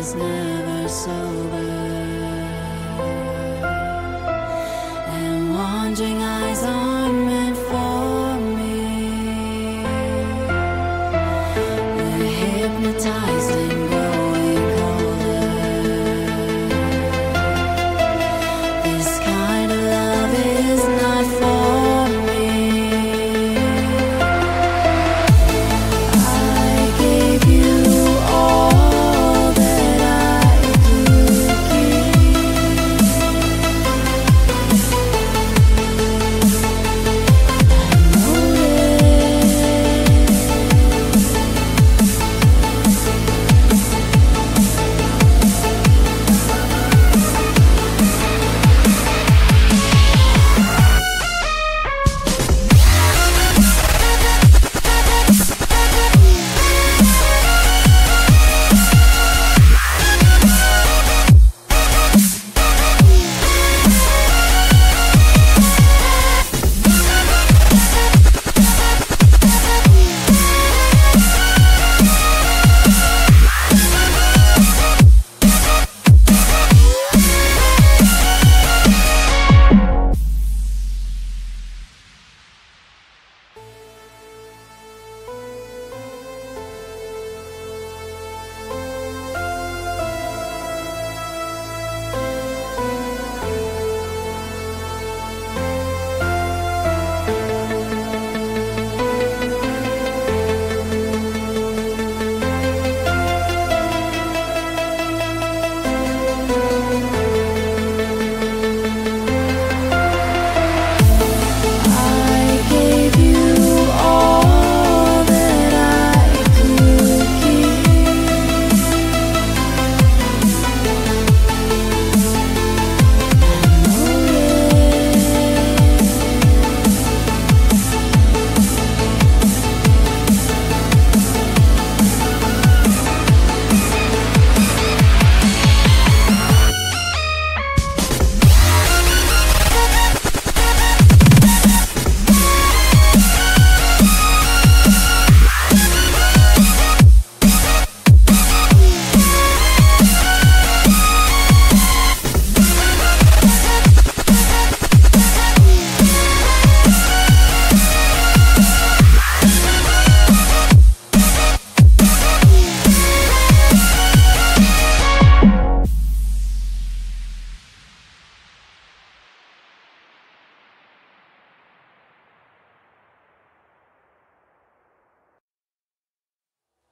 is never sober, and wandering eyes aren't meant for me. They're hypnotized and growing colder. This kind of love is not for me. I gave you all that I could give.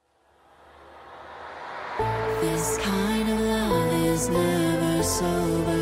This kind of love is never sober.